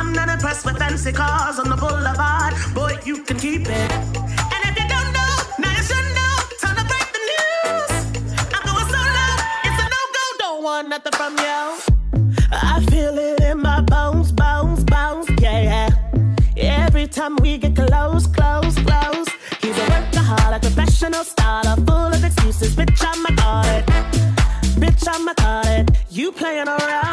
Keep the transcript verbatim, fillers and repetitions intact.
I'm not impressed with fancy cars on the boulevard. Boy, you can keep it. And if you don't know, now you should know. Time to break the news. I'm going solo. It's a no-go. Don't want nothing from you. I feel it in my bones, bones, bones. Yeah, yeah. Every time we get close, close, close. He's a workaholic, professional starter, full of excuses. Bitch, I'm a call it. Bitch, I'm a call it. You playing around.